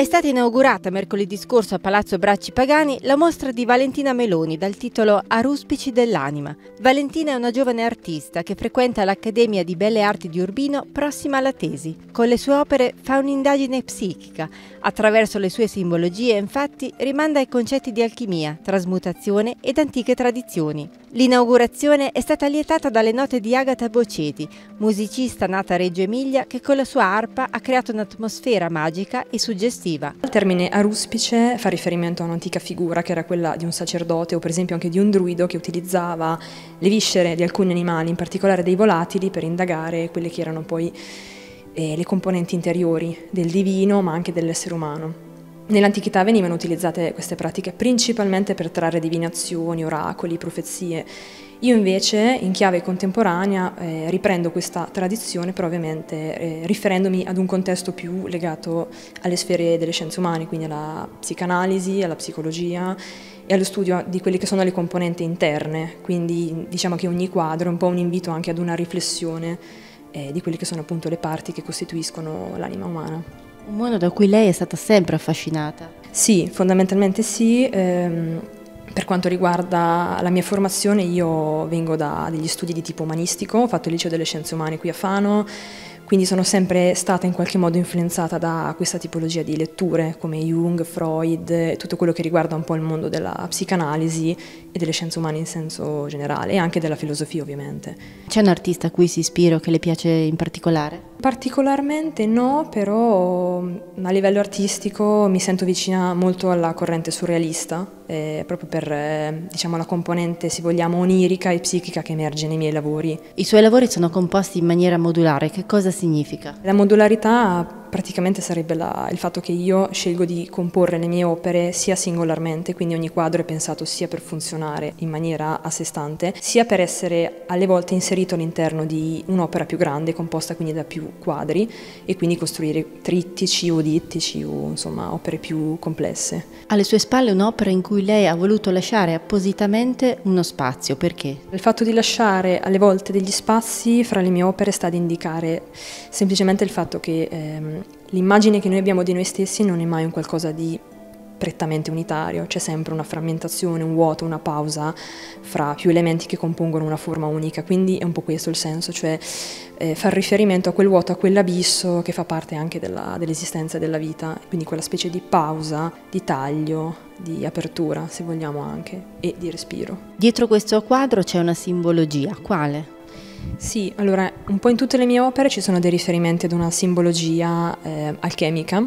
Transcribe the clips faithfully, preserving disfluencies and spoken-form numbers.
È stata inaugurata mercoledì scorso a Palazzo Bracci Pagani la mostra di Valentina Meloni dal titolo Aruspici dell'anima. Valentina è una giovane artista che frequenta l'Accademia di Belle Arti di Urbino prossima alla tesi. Con le sue opere fa un'indagine psichica. Attraverso le sue simbologie, infatti, rimanda ai concetti di alchimia, trasmutazione ed antiche tradizioni. L'inaugurazione è stata lietata dalle note di Agata Boceti, musicista nata a Reggio Emilia che con la sua arpa ha creato un'atmosfera magica e suggestiva. Il termine aruspice fa riferimento a un'antica figura che era quella di un sacerdote o per esempio anche di un druido che utilizzava le viscere di alcuni animali, in particolare dei volatili, per indagare quelle che erano poi eh, le componenti interiori del divino ma anche dell'essere umano. Nell'antichità venivano utilizzate queste pratiche principalmente per trarre divinazioni, oracoli, profezie. Io invece, in chiave contemporanea, eh, riprendo questa tradizione, però ovviamente eh, riferendomi ad un contesto più legato alle sfere delle scienze umane, quindi alla psicanalisi, alla psicologia e allo studio di quelle che sono le componenti interne. Quindi diciamo che ogni quadro è un po' un invito anche ad una riflessione eh, di quelle che sono appunto le parti che costituiscono l'anima umana. Un mondo da cui lei è stata sempre affascinata. Sì, fondamentalmente sì. Ehm, per quanto riguarda la mia formazione, io vengo da degli studi di tipo umanistico, ho fatto il liceo delle scienze umane qui a Fano, quindi sono sempre stata in qualche modo influenzata da questa tipologia di letture come Jung, Freud, tutto quello che riguarda un po' il mondo della psicanalisi e delle scienze umane in senso generale e anche della filosofia ovviamente. C'è un artista a cui si ispira o che le piace in particolare? Particolarmente no, però a livello artistico mi sento vicina molto alla corrente surrealista, eh, proprio per eh, diciamo, la componente, se vogliamo, onirica e psichica che emerge nei miei lavori. I suoi lavori sono composti in maniera modulare, che cosa significa? La modularità praticamente sarebbe la, il fatto che io scelgo di comporre le mie opere sia singolarmente, quindi ogni quadro è pensato sia per funzionare in maniera a sé stante, sia per essere alle volte inserito all'interno di un'opera più grande, composta quindi da più quadri, e quindi costruire trittici o dittici o insomma opere più complesse. Alle sue spalle un'opera in cui lei ha voluto lasciare appositamente uno spazio, perché? Il fatto di lasciare alle volte degli spazi fra le mie opere sta ad indicare semplicemente il fatto che ehm, l'immagine che noi abbiamo di noi stessi non è mai un qualcosa di prettamente unitario, c'è sempre una frammentazione, un vuoto, una pausa fra più elementi che compongono una forma unica, quindi è un po' questo il senso, cioè eh, far riferimento a quel vuoto, a quell'abisso che fa parte anche della, dell'esistenza della vita, quindi quella specie di pausa, di taglio, di apertura, se vogliamo anche, e di respiro. Dietro questo quadro c'è una simbologia, quale? Sì, allora un po' in tutte le mie opere ci sono dei riferimenti ad una simbologia eh, alchemica,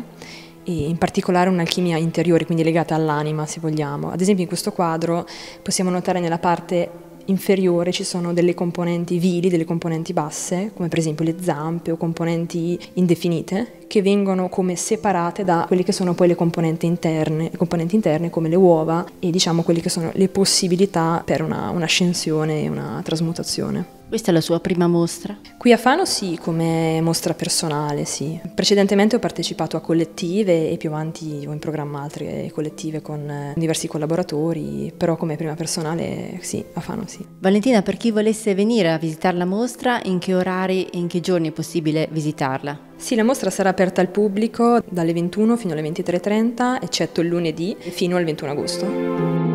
e in particolare un'alchimia interiore, quindi legata all'anima, se vogliamo. Ad esempio in questo quadro possiamo notare nella parte inferiore ci sono delle componenti vili, delle componenti basse, come per esempio le zampe o componenti indefinite, che vengono come separate da quelle che sono poi le componenti interne, le componenti interne come le uova e diciamo quelle che sono le possibilità per una, un'ascensione e una trasmutazione. Questa è la sua prima mostra? Qui a Fano sì, come mostra personale sì. Precedentemente ho partecipato a collettive e più avanti ho in programma altre collettive con diversi collaboratori, però come prima personale sì, a Fano sì. Valentina, per chi volesse venire a visitare la mostra, in che orari e in che giorni è possibile visitarla? Sì, la mostra sarà aperta al pubblico dalle ventuno fino alle ventitré e trenta, eccetto il lunedì, fino al ventuno agosto.